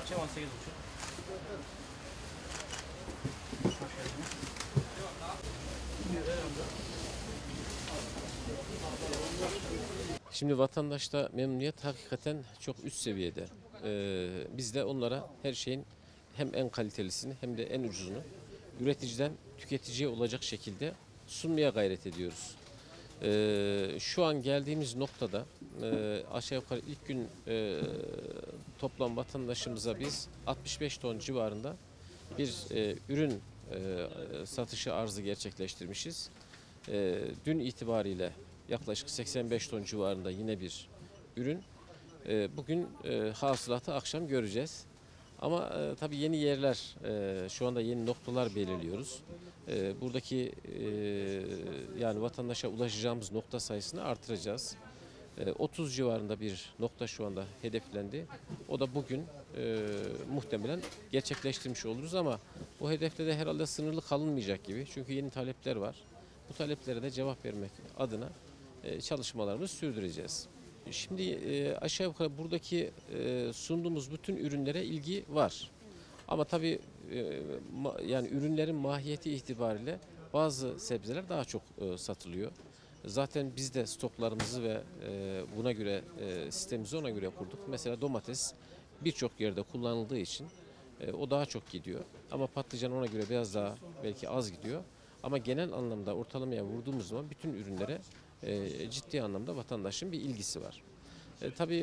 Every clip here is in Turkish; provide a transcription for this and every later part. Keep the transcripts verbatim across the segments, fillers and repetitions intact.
parça on sekiz buçuk. Şimdi vatandaşta memnuniyet hakikaten çok üst seviyede. Ee, biz de onlara her şeyin hem en kalitelisini hem de en ucuzunu üreticiden tüketiciye olacak şekilde sunmaya gayret ediyoruz. Ee, şu an geldiğimiz noktada e, aşağı yukarı ilk gün e, toplam vatandaşımıza biz altmış beş ton civarında bir e, ürün e, satışı arzı gerçekleştirmişiz. E, dün itibariyle yaklaşık seksen beş ton civarında yine bir ürün. E, bugün e, hasılatı akşam göreceğiz. Ama e, tabii yeni yerler, e, şu anda yeni noktalar belirliyoruz. E, buradaki e, yani vatandaşa ulaşacağımız nokta sayısını artıracağız. E, otuz civarında bir nokta şu anda hedeflendi. O da bugün e, muhtemelen gerçekleştirmiş oluruz ama bu hedefte de herhalde sınırlı kalınmayacak gibi. Çünkü yeni talepler var. Bu taleplere de cevap vermek adına e, çalışmalarımızı sürdüreceğiz. Şimdi e, aşağı yukarı buradaki e, sunduğumuz bütün ürünlere ilgi var. Ama tabii e, ma, yani ürünlerin mahiyeti itibariyle bazı sebzeler daha çok e, satılıyor. Zaten biz de stoklarımızı ve e, buna göre e, sistemimizi ona göre kurduk. Mesela domates birçok yerde kullanıldığı için e, o daha çok gidiyor. Ama patlıcan ona göre biraz daha belki az gidiyor. Ama genel anlamda ortalamaya vurduğumuz zaman bütün ürünlere e, ciddi anlamda vatandaşın bir ilgisi var. E, tabii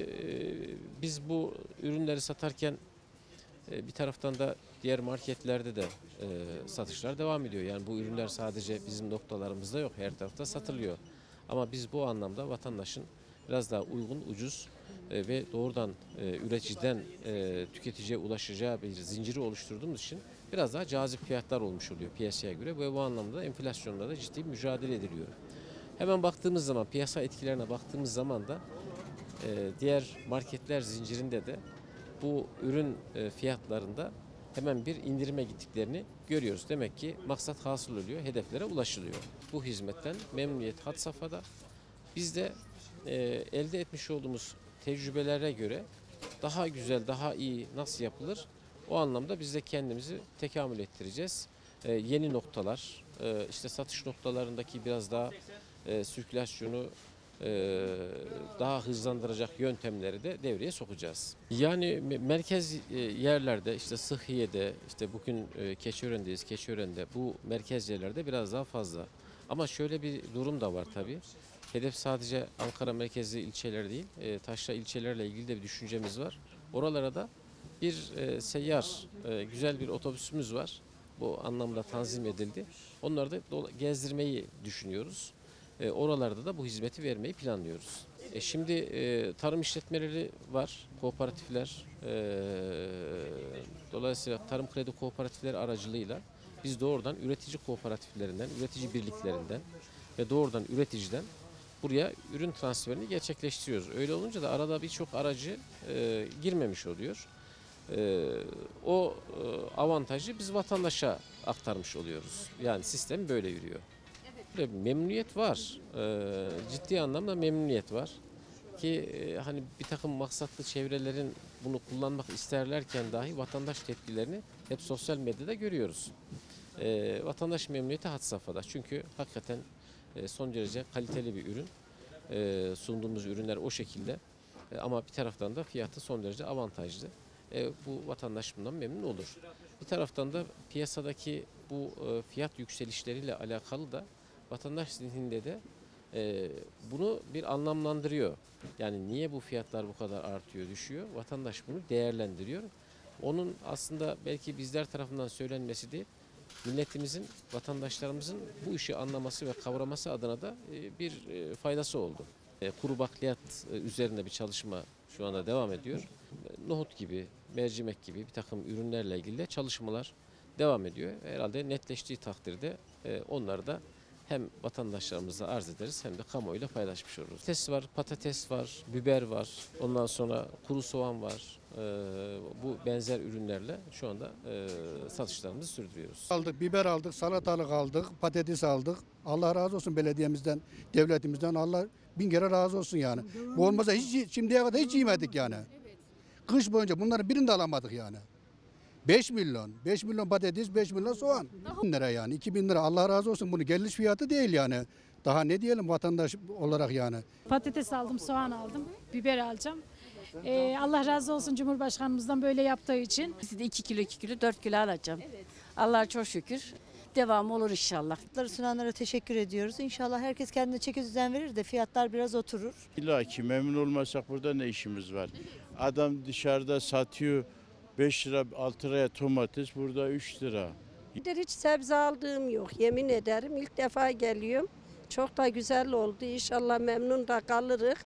e, biz bu ürünleri satarken e, bir taraftan da diğer marketlerde de e, satışlar devam ediyor. Yani bu ürünler sadece bizim noktalarımızda yok, her tarafta satılıyor. Ama biz bu anlamda vatandaşın biraz daha uygun, ucuz e, ve doğrudan e, üreticiden e, tüketiciye ulaşacağı bir zinciri oluşturduğumuz için biraz daha cazip fiyatlar olmuş oluyor piyasaya göre ve bu anlamda enflasyonla da ciddi mücadele ediliyor. Hemen baktığımız zaman, piyasa etkilerine baktığımız zaman da e, diğer marketler zincirinde de bu ürün e, fiyatlarında hemen bir indirime gittiklerini görüyoruz. Demek ki maksat hasıl oluyor, hedeflere ulaşılıyor. Bu hizmetten memnuniyet had safhada. Biz de e, elde etmiş olduğumuz tecrübelere göre daha güzel, daha iyi nasıl yapılır? O anlamda biz de kendimizi tekamül ettireceğiz. E, yeni noktalar, e, işte satış noktalarındaki biraz daha e, sirkülasyonu e, daha hızlandıracak yöntemleri de devreye sokacağız. Yani merkez e, yerlerde işte Sıhhiye'de, işte bugün e, Keçiören'deyiz. Keçiören'de bu merkez yerlerde biraz daha fazla. Ama şöyle bir durum da var tabii. Hedef sadece Ankara merkezli ilçeler değil, e, taşra ilçelerle ilgili de bir düşüncemiz var. Oralara da bir e, seyyar, e, güzel bir otobüsümüz var. Bu anlamda tanzim edildi. Onları da gezdirmeyi düşünüyoruz. E, oralarda da bu hizmeti vermeyi planlıyoruz. E, şimdi e, tarım işletmeleri var, kooperatifler. E, dolayısıyla tarım kredi kooperatifleri aracılığıyla biz doğrudan üretici kooperatiflerinden, üretici birliklerinden ve doğrudan üreticiden buraya ürün transferini gerçekleştiriyoruz. Öyle olunca da arada birçok aracı e, girmemiş oluyor. E, o e, avantajı biz vatandaşa aktarmış oluyoruz. Yani sistem böyle yürüyor. Böyle bir memnuniyet var. E, ciddi anlamda memnuniyet var. Ki e, hani bir takım maksatlı çevrelerin bunu kullanmak isterlerken dahi vatandaş tepkilerini hep sosyal medyada görüyoruz. E, vatandaş memnuniyeti had safhada. Çünkü hakikaten e, son derece kaliteli bir ürün. E, sunduğumuz ürünler o şekilde. E, ama bir taraftan da fiyatı son derece avantajlı. E, bu vatandaş bundan memnun olur. Bir taraftan da piyasadaki bu e, fiyat yükselişleriyle alakalı da vatandaş zihninde de e, bunu bir anlamlandırıyor. Yani niye bu fiyatlar bu kadar artıyor, düşüyor? Vatandaş bunu değerlendiriyor. Onun aslında belki bizler tarafından söylenmesi değil, milletimizin, vatandaşlarımızın bu işi anlaması ve kavraması adına da e, bir e, faydası oldu. E, Kuru bakliyat e, üzerinde bir çalışma şu anda devam ediyor. E, Nohut gibi, mercimek gibi bir takım ürünlerle ilgili de çalışmalar devam ediyor. Herhalde netleştiği takdirde e, onları da hem vatandaşlarımıza arz ederiz hem de kamuoyuyla paylaşmış oluruz. Patates var, patates var, biber var, ondan sonra kuru soğan var. Ee, bu benzer ürünlerle şu anda e, satışlarımızı sürdürüyoruz. Aldık, biber aldık, salatalık aldık, patates aldık. Allah razı olsun belediyemizden, devletimizden. Allah bin kere razı olsun yani. Bu olmasa hiç şimdiye kadar hiç yemedik yani. Kış boyunca bunların birini de alamadık yani. beş milyon. beş milyon patates, beş milyon soğan. bin lira yani. iki bin lira. Allah razı olsun, bunu geliş fiyatı değil yani. Daha ne diyelim vatandaş olarak yani. Patates aldım, soğan aldım, biber alacağım. Ee, Allah razı olsun Cumhurbaşkanımızdan böyle yaptığı için. Size de iki kilo iki kilo dört kilo alacağım. Allah'a çok şükür. Devamı olur inşallah. Fiyatları sunanlara teşekkür ediyoruz. İnşallah herkes kendine çeki düzen verir de fiyatlar biraz oturur. İlla ki memnun olmasak burada ne işimiz var? Adam dışarıda satıyor beş lira altı liraya domates, burada üç lira. Hiç sebze aldığım yok, yemin ederim ilk defa geliyorum. Çok da güzel oldu, İnşallah memnun da kalırız.